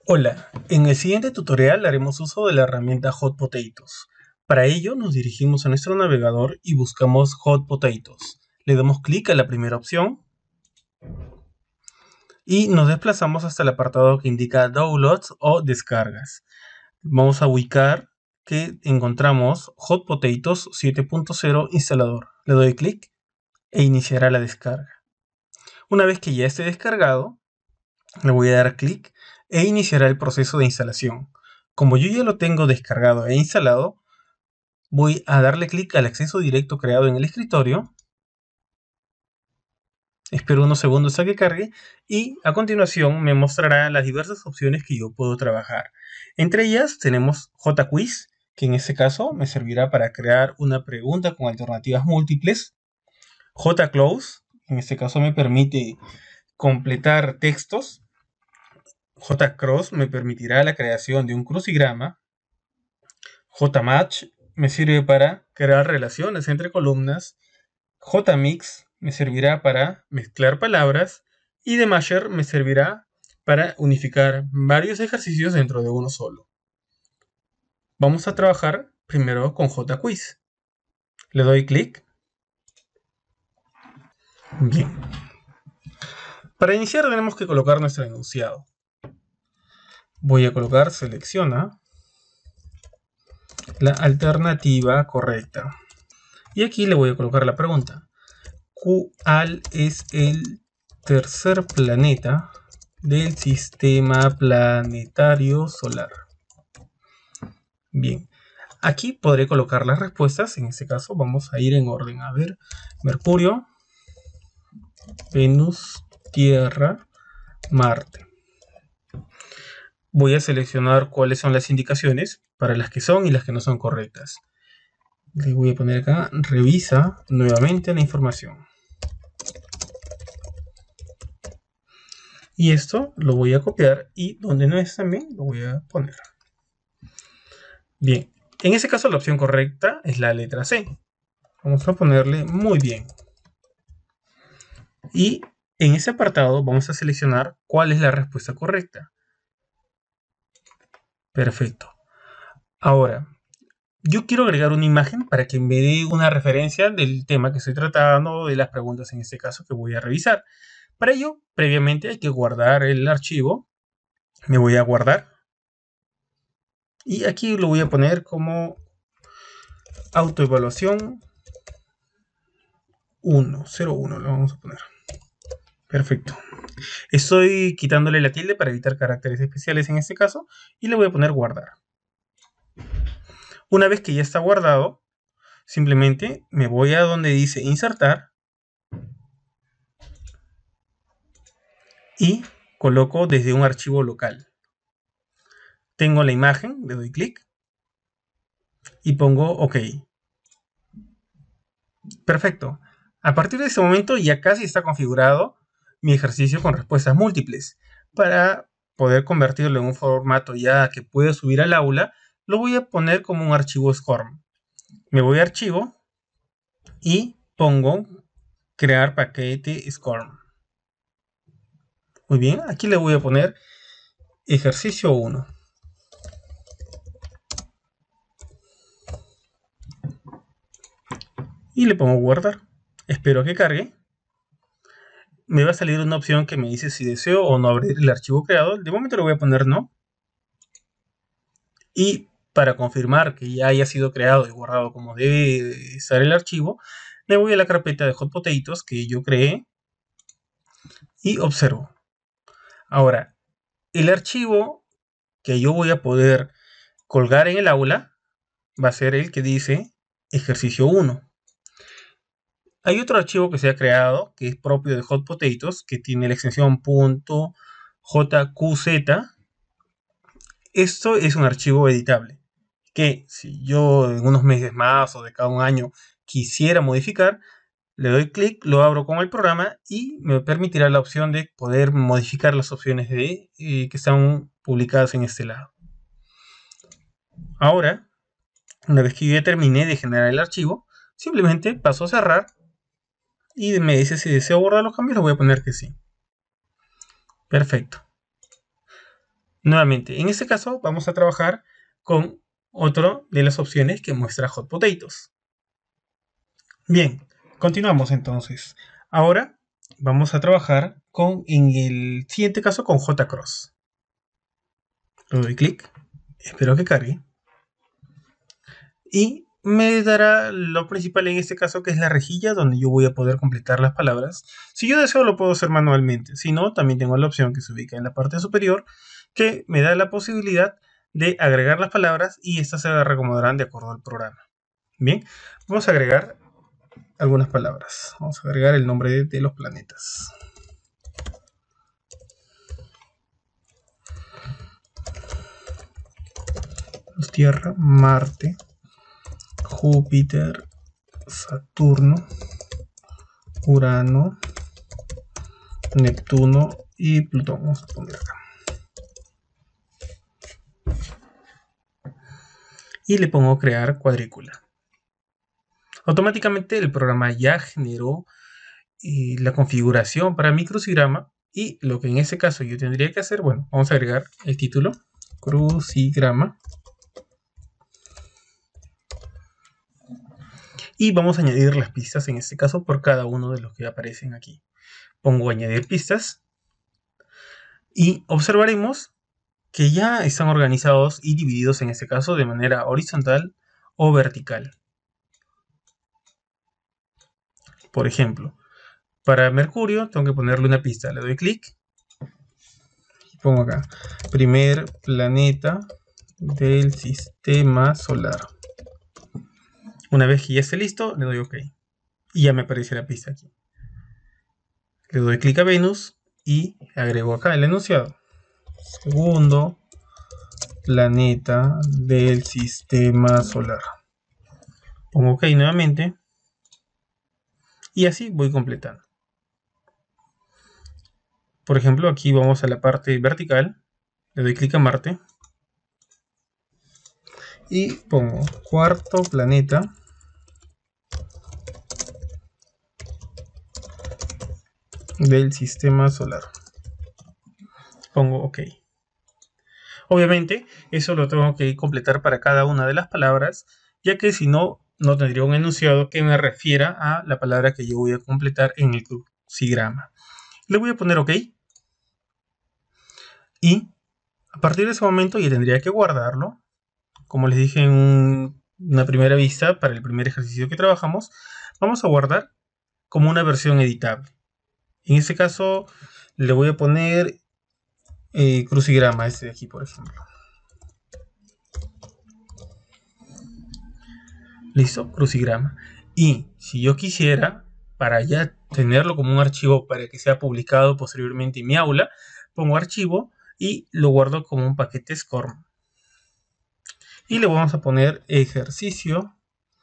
Hola, en el siguiente tutorial haremos uso de la herramienta Hot Potatoes. Para ello nos dirigimos a nuestro navegador y buscamos Hot Potatoes. Le damos clic a la primera opción y nos desplazamos hasta el apartado que indica Downloads o Descargas. Vamos a ubicar que encontramos Hot Potatoes 7.0 instalador. Le doy clic e iniciará la descarga. Una vez que ya esté descargado, le voy a dar clic e iniciará el proceso de instalación. Como yo ya lo tengo descargado e instalado, voy a darle clic al acceso directo creado en el escritorio. Espero unos segundos a que cargue y a continuación me mostrará las diversas opciones que yo puedo trabajar. Entre ellas tenemos JQuiz, que en este caso me servirá para crear una pregunta con alternativas múltiples. JClose, en este caso me permite completar textos. JCross me permitirá la creación de un crucigrama. JMatch me sirve para crear relaciones entre columnas. JMix me servirá para mezclar palabras y Demasher me servirá para unificar varios ejercicios dentro de uno solo. Vamos a trabajar primero con JQuiz. Le doy clic. Bien. Para iniciar tenemos que colocar nuestro enunciado. Voy a colocar selecciona la alternativa correcta. Y aquí le voy a colocar la pregunta. ¿Cuál es el tercer planeta del sistema planetario solar? Bien, aquí podré colocar las respuestas. En este caso vamos a ir en orden. A ver, Mercurio, Venus, Tierra, Marte. Voy a seleccionar cuáles son las indicaciones para las que son y las que no son correctas. Le voy a poner acá, revisa nuevamente la información. Y esto lo voy a copiar y donde no es también lo voy a poner. Bien, en este caso la opción correcta es la letra C. Vamos a ponerle muy bien. Y en ese apartado vamos a seleccionar cuál es la respuesta correcta. Perfecto. Ahora, yo quiero agregar una imagen para que me dé una referencia del tema que estoy tratando, de las preguntas en este caso que voy a revisar. Para ello, previamente hay que guardar el archivo. Me voy a guardar. Y aquí lo voy a poner como autoevaluación 101, lo vamos a poner. Perfecto. Estoy quitándole la tilde para evitar caracteres especiales en este caso y le voy a poner guardar. Una vez que ya está guardado, simplemente me voy a donde dice insertar y coloco desde un archivo local. Tengo la imagen, le doy clic y pongo OK. Perfecto. A partir de ese momento ya casi está configurado mi ejercicio con respuestas múltiples. Para poder convertirlo en un formato ya que pueda subir al aula, lo voy a poner como un archivo SCORM. Me voy a archivo y pongo crear paquete SCORM. Muy bien, aquí le voy a poner ejercicio 1. Y le pongo guardar. Espero que cargue. Me va a salir una opción que me dice si deseo o no abrir el archivo creado. De momento le voy a poner no. Y para confirmar que ya haya sido creado y guardado como debe estar el archivo, le voy a la carpeta de Hot Potatoes que yo creé y observo. Ahora, el archivo que yo voy a poder colgar en el aula va a ser el que dice ejercicio 1. Hay otro archivo que se ha creado que es propio de Hot Potatoes que tiene la extensión .jqz. Esto es un archivo editable que si yo en unos meses más o de cada un año quisiera modificar, le doy clic, lo abro con el programa y me permitirá la opción de poder modificar las opciones que están publicadas en este lado. Ahora, una vez que yo ya terminé de generar el archivo, simplemente paso a cerrar y me dice si deseo borrar los cambios, le voy a poner que sí. Perfecto. Nuevamente, en este caso vamos a trabajar con otro de las opciones que muestra Hot Potatoes. Bien, continuamos entonces. Ahora vamos a trabajar en el siguiente caso con JCross. Le doy clic, espero que cargue. Y me dará lo principal en este caso, que es la rejilla donde yo voy a poder completar las palabras. Si yo deseo lo puedo hacer manualmente, si no, también tengo la opción que se ubica en la parte superior, que me da la posibilidad de agregar las palabras y estas se reacomodarán de acuerdo al programa. Bien, vamos a agregar algunas palabras. Vamos a agregar el nombre de los planetas. Tierra, Marte, Júpiter, Saturno, Urano, Neptuno y Plutón. Vamos a poner acá. Y le pongo crear cuadrícula. Automáticamente el programa ya generó la configuración para mi crucigrama, y lo que en ese caso yo tendría que hacer, bueno, vamos a agregar el título, crucigrama, y vamos a añadir las pistas en este caso por cada uno de los que aparecen aquí. Pongo añadir pistas y observaremos que ya están organizados y divididos en este caso de manera horizontal o vertical. Por ejemplo, para Mercurio tengo que ponerle una pista. Le doy clic y pongo acá, primer planeta del sistema solar. Una vez que ya esté listo, le doy OK. Y ya me aparece la pista aquí. Le doy clic a Venus y agrego acá el enunciado. Segundo planeta del sistema solar. Pongo OK nuevamente. Y así voy completando. Por ejemplo, aquí vamos a la parte vertical. Le doy clic a Marte. Y pongo cuarto planeta del sistema solar. Pongo OK. Obviamente, eso lo tengo que completar para cada una de las palabras, ya que si no, no tendría un enunciado que me refiera a la palabra que yo voy a completar en el crucigrama. Le voy a poner OK. Y a partir de ese momento ya tendría que guardarlo. Como les dije en una primera vista, para el primer ejercicio que trabajamos, vamos a guardar como una versión editable. En este caso, le voy a poner crucigrama, este de aquí, por ejemplo. Listo, crucigrama. Y si yo quisiera, para ya tenerlo como un archivo para que sea publicado posteriormente en mi aula, pongo archivo y lo guardo como un paquete SCORM. Y le vamos a poner ejercicio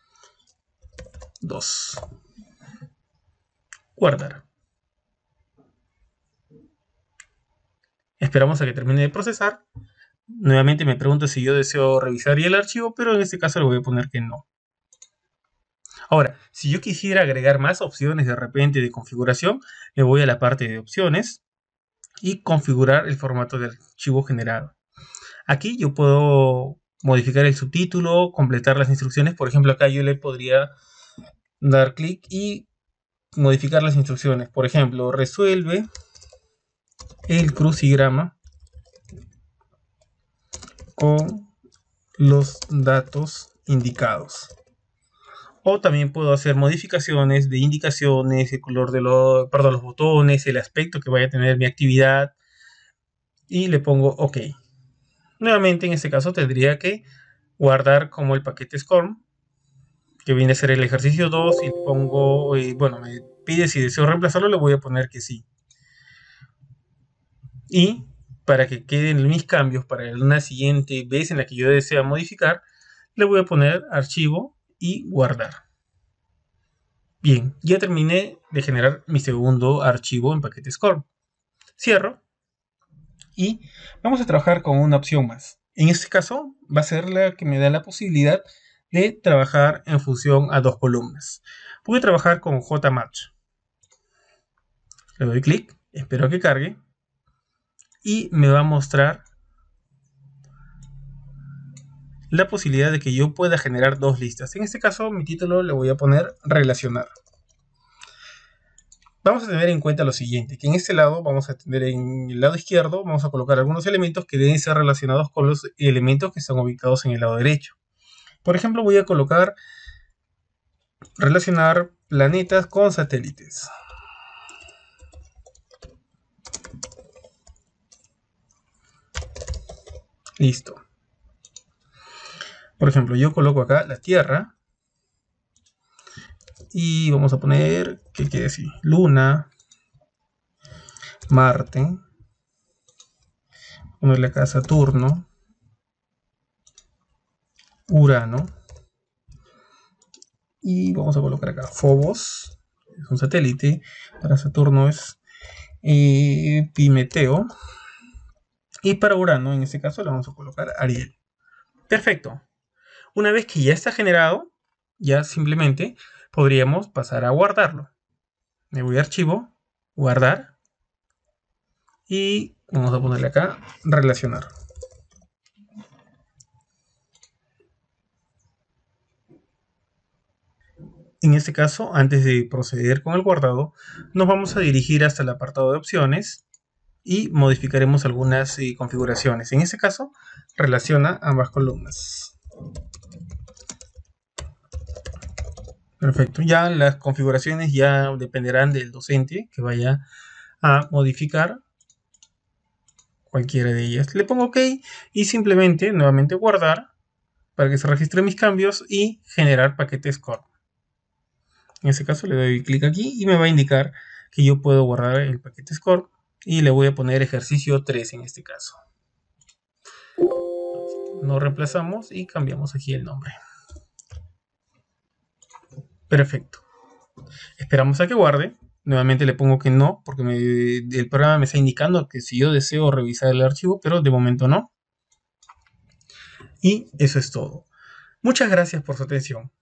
2. Guardar. Esperamos a que termine de procesar. Nuevamente me pregunta si yo deseo revisar el archivo, pero en este caso le voy a poner que no. Ahora, si yo quisiera agregar más opciones de repente de configuración, le voy a la parte de opciones y configurar el formato del archivo generado. Aquí yo puedo modificar el subtítulo, completar las instrucciones. Por ejemplo, acá yo le podría dar clic y modificar las instrucciones. Por ejemplo, resuelve el crucigrama con los datos indicados. O también puedo hacer modificaciones de indicaciones, el color de los botones, el aspecto que vaya a tener mi actividad. Y le pongo OK. Nuevamente en este caso tendría que guardar como el paquete SCORM, que viene a ser el ejercicio 2, y le pongo, bueno, me pide si deseo reemplazarlo, le voy a poner que sí. Y para que queden mis cambios para una siguiente vez en la que yo desea modificar, le voy a poner archivo y guardar. Bien, ya terminé de generar mi segundo archivo en paquete SCORM. Cierro y vamos a trabajar con una opción más. En este caso va a ser la que me da la posibilidad de trabajar en función a dos columnas. Voy a trabajar con JMatch. Le doy clic, espero que cargue y me va a mostrar la posibilidad de que yo pueda generar dos listas. En este caso, mi título le voy a poner relacionar. Vamos a tener en cuenta lo siguiente, que en este lado vamos a tener en el lado izquierdo, vamos a colocar algunos elementos que deben ser relacionados con los elementos que están ubicados en el lado derecho. Por ejemplo, voy a colocar relacionar planetas con satélites. Listo. Por ejemplo, yo coloco acá la Tierra. Y vamos a poner, ¿qué quiere decir? Luna, Marte. Ponerle acá Saturno, Urano. Y vamos a colocar acá Phobos, es un satélite. Para Saturno es Pimeteo. Y para Urano, en este caso, le vamos a colocar Ariel. Perfecto. Una vez que ya está generado, ya simplemente podríamos pasar a guardarlo. Me voy a archivo, guardar. Y vamos a ponerle acá relacionar. En este caso, antes de proceder con el guardado, nos vamos a dirigir hasta el apartado de opciones y modificaremos algunas configuraciones. En este caso, relaciona ambas columnas. Perfecto. Ya las configuraciones ya dependerán del docente que vaya a modificar cualquiera de ellas. Le pongo OK y simplemente nuevamente guardar para que se registren mis cambios y generar paquete Score. En este caso le doy clic aquí y me va a indicar que yo puedo guardar el paquete Score y le voy a poner ejercicio 3 en este caso. Nos reemplazamos y cambiamos aquí el nombre. Perfecto. Esperamos a que guarde. Nuevamente le pongo que no, porque el programa me está indicando que si yo deseo revisar el archivo, pero de momento no. Y eso es todo. Muchas gracias por su atención.